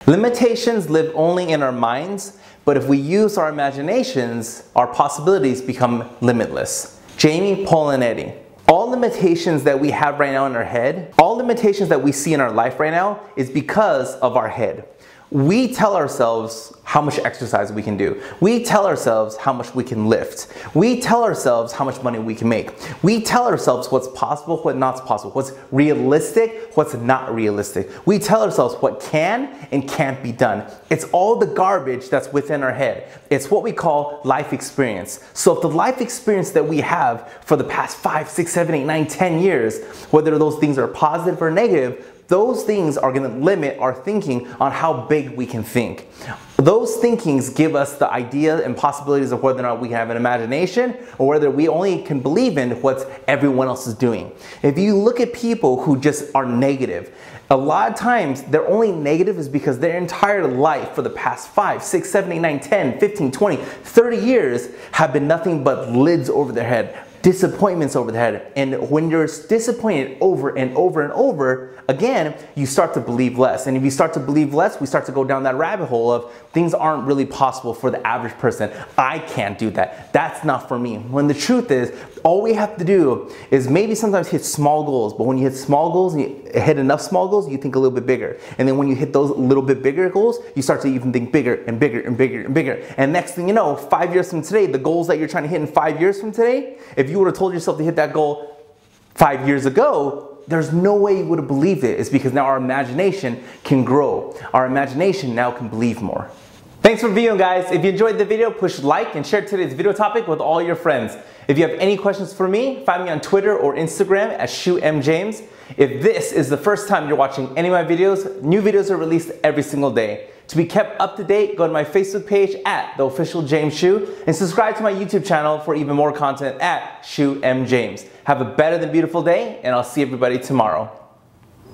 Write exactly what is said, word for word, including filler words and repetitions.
Limitations live only in our minds, but if we use our imaginations, our possibilities become limitless. Jamie Polinetti. All limitations that we have right now in our head, all limitations that we see in our life right now is because of our head. We tell ourselves how much exercise we can do. We tell ourselves how much we can lift. We tell ourselves how much money we can make. We tell ourselves what's possible, what's not possible, what's realistic, what's not realistic. We tell ourselves what can and can't be done. It's all the garbage that's within our head. It's what we call life experience. So if the life experience that we have for the past five, six, seven, eight, nine, ten years, whether those things are positive or negative, those things are going to limit our thinking on how big we can think. Those thinkings give us the idea and possibilities of whether or not we have an imagination or whether we only can believe in what everyone else is doing. If you look at people who just are negative, a lot of times they're only negative is because their entire life for the past five, six, seven, eight, nine, ten, fifteen, twenty, thirty years have been nothing but lids over their head. Disappointments over the head. And when you're disappointed over and over and over, again, you start to believe less. And if you start to believe less, we start to go down that rabbit hole of things aren't really possible for the average person. I can't do that. That's not for me. When the truth is, all we have to do is maybe sometimes hit small goals, but when you hit small goals and you hit enough small goals, you think a little bit bigger. And then when you hit those little bit bigger goals, you start to even think bigger and bigger and bigger and bigger. And next thing you know, five years from today, the goals that you're trying to hit in five years from today, if you would have told yourself to hit that goal five years ago, there's no way you would have believed it. It's because now our imagination can grow. Our imagination now can believe more. Thanks for viewing, guys. If you enjoyed the video, push like and share today's video topic with all your friends. If you have any questions for me, find me on Twitter or Instagram at Shu M James. If this is the first time you're watching any of my videos, new videos are released every single day. To be kept up to date, go to my Facebook page at The Official James Shu and subscribe to my YouTube channel for even more content at Shu M James. Have a better than beautiful day, and I'll see everybody tomorrow.